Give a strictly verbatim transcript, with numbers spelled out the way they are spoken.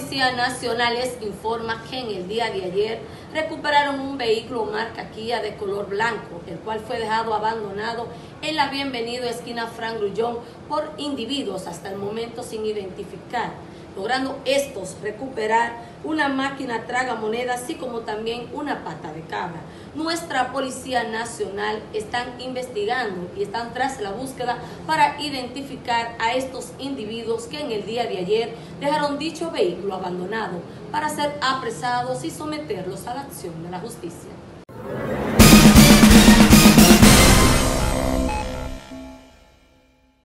Policía Nacional les informa que en el día de ayer recuperaron un vehículo marca Kia de color blanco, el cual fue dejado abandonado en la Bienvenido esquina Fran Grullón por individuos hasta el momento sin identificar, logrando estos recuperar una máquina tragamonedas, así como también una pata de cabra. Nuestra Policía Nacional están investigando y están tras la búsqueda para identificar a estos individuos que en el día de ayer dejaron dicho vehículo abandonado para ser apresados y someterlos a la acción de la justicia.